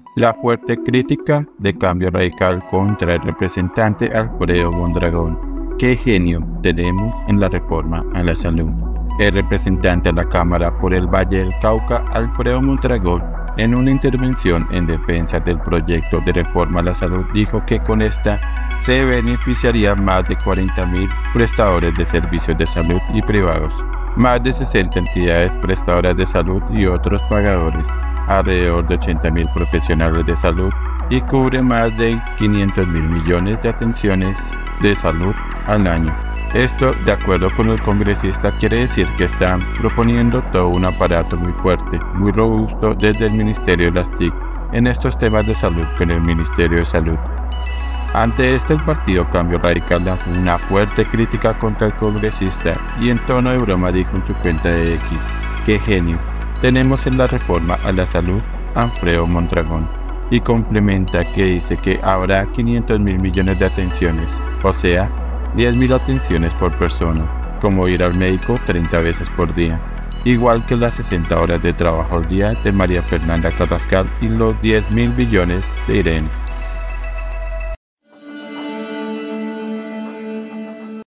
La fuerte crítica de Cambio Radical contra el representante Alfredo Mondragón. ¿Qué genio tenemos en la reforma a la salud? El representante a la Cámara por el Valle del Cauca, Alfredo Mondragón, en una intervención en defensa del proyecto de reforma a la salud, dijo que con esta se beneficiarían más de 40.000 prestadores de servicios de salud y privados, más de 60 entidades prestadoras de salud y otros pagadores, alrededor de 80.000 profesionales de salud y cubre más de 500.000 millones de atenciones de salud al año. Esto, de acuerdo con el congresista, quiere decir que están proponiendo todo un aparato muy fuerte, muy robusto desde el Ministerio de las TIC en estos temas de salud con el Ministerio de Salud. Ante esto, el partido Cambio Radical lanzó una fuerte crítica contra el congresista y en tono de broma dijo en su cuenta de X: "¡Qué genio tenemos en la reforma a la salud, Alfredo Mondragón!", y complementa que dice que habrá 500.000 millones de atenciones, o sea, 10.000 atenciones por persona, como ir al médico 30 veces por día, igual que las 60 horas de trabajo al día de María Fernanda Carrascal y los 10.000 billones de Irene.